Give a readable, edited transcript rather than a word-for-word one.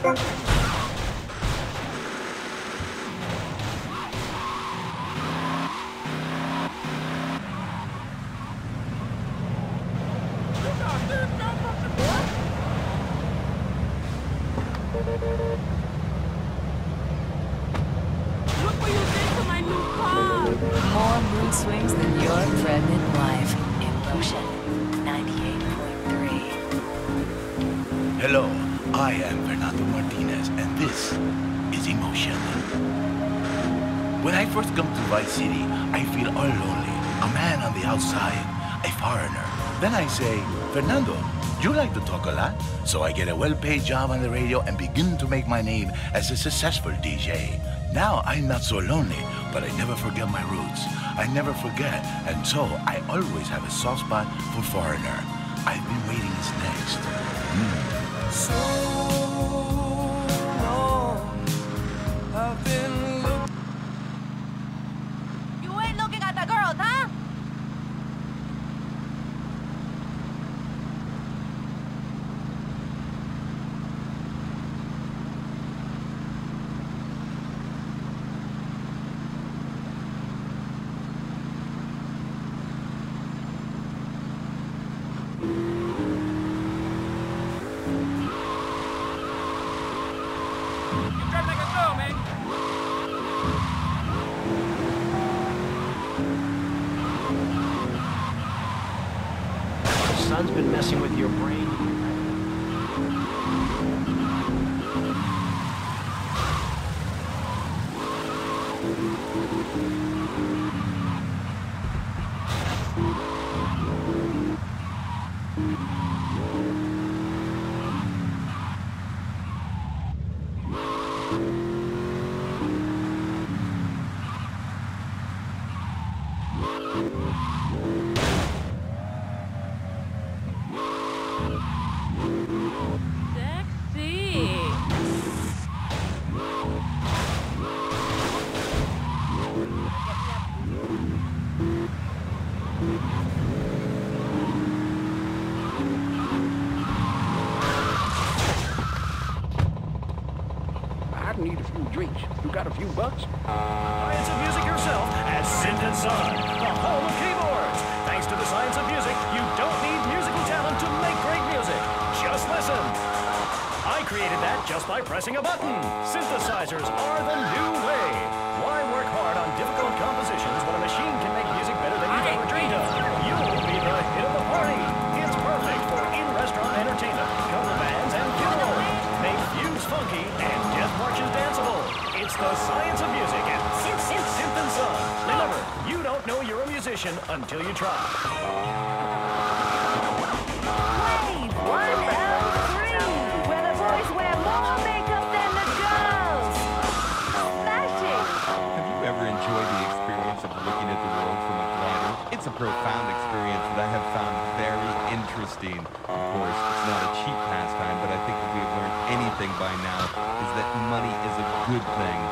Look what you did to my new car! More mood swings than your pregnant wife. Emotion 98.3. Hello, I am Fernando Martinez, and this is Emotion. When I first come to Vice City, I feel all lonely, a man on the outside, a foreigner. Then I say, Fernando, you like to talk a lot? So I get a well-paid job on the radio and begin to make my name as a successful DJ. Now I'm not so lonely, but I never forget my roots. I never forget, and so I always have a soft spot for foreigner. I've been waiting is next. So long, I've been looking. You ain't looking at the girls, huh? Sun's been messing with your brain. I need a few drinks. You got a few bucks? Science of music yourself at Synth & Son, the home of keyboards. Thanks to the science of music, you don't need musical talent to make great music. Just listen. I created that just by pressing a button. Synthesizers are the new way. Why work hard on difficult compositions when a machine can make music better than you've ever dreamed of? You'll be the hit of the party. It's perfect for in-restaurant entertainment, cover bands, and funerals. Make views funky and death marches danceable. It's the science of music at Synth & Son. Remember, you don't know you're a musician until you try. Wave 103, where the boys wear more makeup than the girls. Smashing. Have you ever enjoyed the experience of looking at the world from a glider? It's a profound experience that I have found very interesting. Of course, it's not a cheap pastime, but I think if we have learned anything by now is that money is a good thing.